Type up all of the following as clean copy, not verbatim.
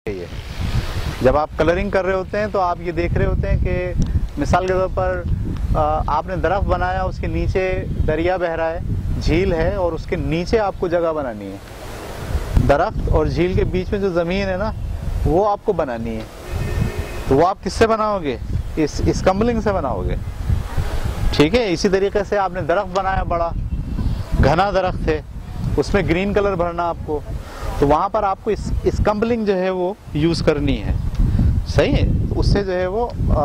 ये जब आप कलरिंग कर रहे होते हैं तो आप ये देख रहे होते हैं कि मिसाल के तौर पर आपने दरख्त बनाया, उसके नीचे दरिया बह रहा है, झील है, और उसके नीचे आपको जगह बनानी है। दरख्त और झील के बीच में जो ज़मीन है ना, वो आपको बनानी है। तो वो आप किससे बनाओगे? इस कम्बलिंग से बनाओगे, ठीक है। इसी तरीके से आपने दरख्त बनाया, बड़ा घना दरख्त है, उसमें ग्रीन कलर भरना आपको, तो वहाँ पर आपको इस कम्बलिंग जो है वो यूज़ करनी है, सही है। उससे जो है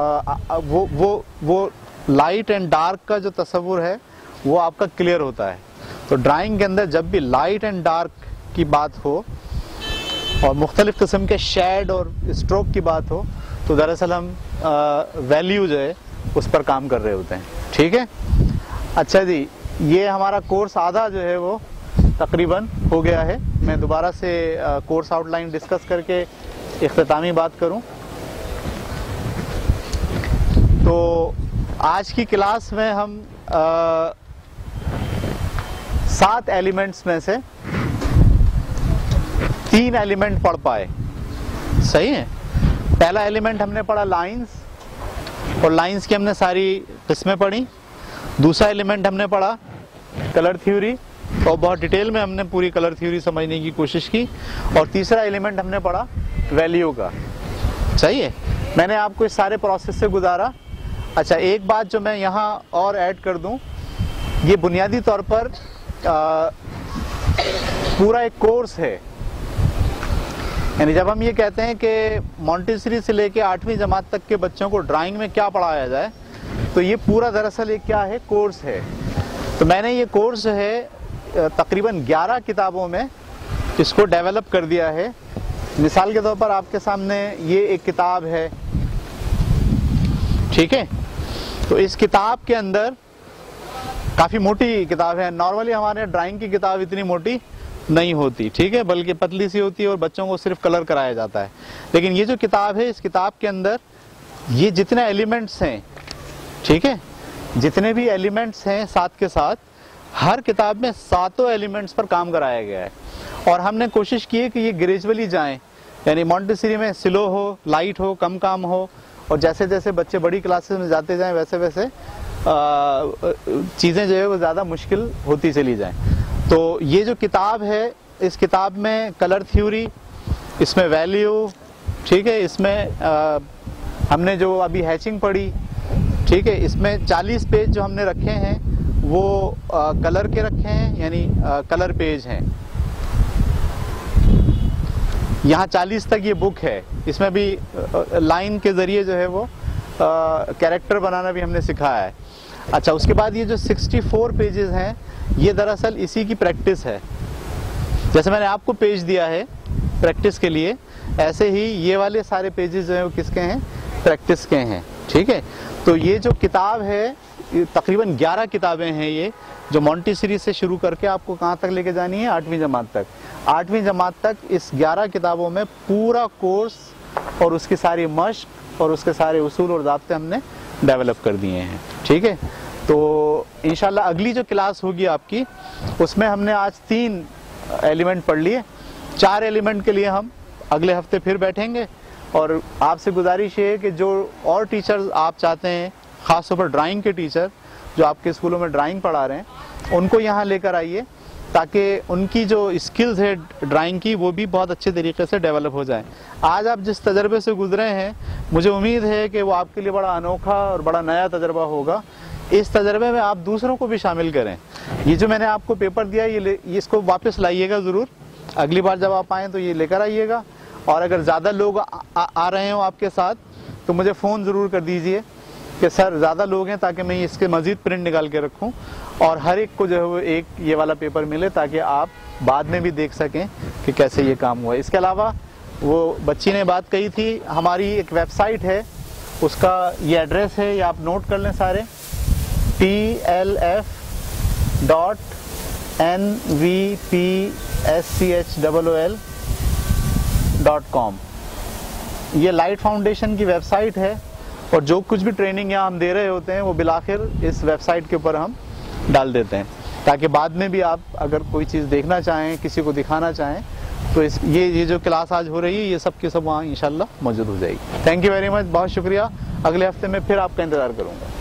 वो लाइट एंड डार्क का जो तस्वुर है वो आपका क्लियर होता है। तो ड्राइंग के अंदर जब भी लाइट एंड डार्क की बात हो और मुख्तलिफ किस्म के शेड और स्ट्रोक की बात हो, तो दरअसल हम वैल्यू जो है उस पर काम कर रहे होते हैं, ठीक है। अच्छा जी, ये हमारा कोर्स आधा जो है वो तकरीबन हो गया है। मैं दोबारा से कोर्स आउटलाइन डिस्कस करके इख्तितामी बात करूं तो आज की क्लास में हम 7 एलिमेंट्स में से 3 एलिमेंट पढ़ पाए, सही है। पहला एलिमेंट हमने पढ़ा लाइंस, और लाइंस की हमने सारी किस्में पढ़ी। दूसरा एलिमेंट हमने पढ़ा कलर थ्योरी, और बहुत डिटेल में हमने पूरी कलर थ्योरी समझने की कोशिश की। और तीसरा एलिमेंट हमने पढ़ा वैल्यू का, सही है। मैंने आपको इस सारे प्रोसेस से गुजारा। अच्छा, एक बात जो मैं यहाँ और ऐड कर दूं, ये बुनियादी तौर पर पूरा एक कोर्स है। यानी जब हम ये कहते हैं कि मॉन्टेसरी से लेके 8वीं जमात तक के बच्चों को ड्राइंग में क्या पढ़ाया जाए, तो ये पूरा दरअसल एक क्या है, कोर्स है। तो मैंने ये कोर्स जो है तकरीबन 11 किताबों में इसको डेवलप कर दिया है। मिसाल के तौर पर आपके सामने ये एक किताब है, ठीक है। तो इस किताब के अंदर काफ़ी मोटी किताब है। नॉर्मली हमारे ड्राइंग की किताब इतनी मोटी नहीं होती, ठीक है, बल्कि पतली सी होती है और बच्चों को सिर्फ कलर कराया जाता है। लेकिन ये जो किताब है, इस किताब के अंदर ये जितने एलिमेंट्स हैं, ठीक है, जितने भी एलिमेंट्स हैं साथ के साथ, हर किताब में 7 एलिमेंट्स पर काम कराया गया है। और हमने कोशिश की है कि ये ग्रेजुअली जाएं, यानी मॉन्टेसरी में स्लो हो, लाइट हो, कम काम हो, और जैसे जैसे बच्चे बड़ी क्लासेस में जाते जाएं वैसे वैसे चीज़ें जो है वो ज़्यादा मुश्किल होती चली जाएं। तो ये जो किताब है, इस किताब में कलर थ्योरी, इसमें वैल्यू, ठीक है, इसमें हमने जो अभी हैचिंग पढ़ी, ठीक है, इसमें 40 पेज जो हमने रखे हैं वो कलर के रखे हैं, यानी कलर पेज हैं। यहाँ 40 तक ये बुक है। इसमें भी लाइन के ज़रिए जो है वो कैरेक्टर बनाना भी हमने सिखाया है। अच्छा, उसके बाद ये जो 64 पेजेस हैं, ये दरअसल इसी की प्रैक्टिस है। जैसे मैंने आपको पेज दिया है प्रैक्टिस के लिए, ऐसे ही ये वाले सारे पेजेस जो हैं वो किसके हैं, प्रैक्टिस के हैं, ठीक है। तो ये जो किताब है, तकरीबन 11 किताबें हैं ये, जो मॉन्टेसरी से शुरू करके आपको कहाँ तक लेके जानी है, 8वीं जमात तक। 8वीं जमात तक इस 11 किताबों में पूरा कोर्स और उसकी सारी मश्क और उसके सारे उसूल और ज़ाब्ते हमने डेवलप कर दिए हैं, ठीक है। तो इंशाल्लाह अगली जो क्लास होगी आपकी, उसमें हमने आज 3 एलिमेंट पढ़ लिए। 4 एलिमेंट के लिए हम अगले हफ्ते फिर बैठेंगे। और आपसे गुजारिश है कि जो और टीचर्स आप चाहते हैं, ख़ासतौर पर ड्राइंग के टीचर जो आपके स्कूलों में ड्राइंग पढ़ा रहे हैं, उनको यहाँ लेकर आइए, ताकि उनकी जो स्किल्स है ड्राइंग की वो भी बहुत अच्छे तरीके से डेवलप हो जाए। आज आप जिस तजर्बे से गुजरे हैं, मुझे उम्मीद है कि वो आपके लिए बड़ा अनोखा और बड़ा नया तजर्बा होगा। इस तजर्बे में आप दूसरों को भी शामिल करें। ये जो मैंने आपको पेपर दिया, ये इसको वापस लाइएगा ज़रूर। अगली बार जब आप आएँ तो ये लेकर आइएगा। और अगर ज़्यादा लोग आ रहे हो आपके साथ, तो मुझे फ़ोन ज़रूर कर दीजिए कि सर ज़्यादा लोग हैं, ताकि मैं इसके मज़ीद प्रिंट निकाल के रखूं और हर एक को जो है वो एक ये वाला पेपर मिले, ताकि आप बाद में भी देख सकें कि कैसे ये काम हुआ। इसके अलावा वो बच्ची ने बात कही थी, हमारी एक वेबसाइट है, उसका ये एड्रेस है, ये आप नोट कर लें सारे, TLF.NVPSCHOOL.com। ये लाइट फाउंडेशन की वेबसाइट है, और जो कुछ भी ट्रेनिंग यहाँ हम दे रहे होते हैं वो बिलाखिर इस वेबसाइट के ऊपर हम डाल देते हैं, ताकि बाद में भी आप अगर कोई चीज़ देखना चाहें, किसी को दिखाना चाहें, तो ये जो क्लास आज हो रही है ये सब के सब वहाँ इंशाल्लाह मौजूद हो जाएगी। थैंक यू वेरी मच, बहुत शुक्रिया। अगले हफ्ते में फिर आपका इंतज़ार करूँगा।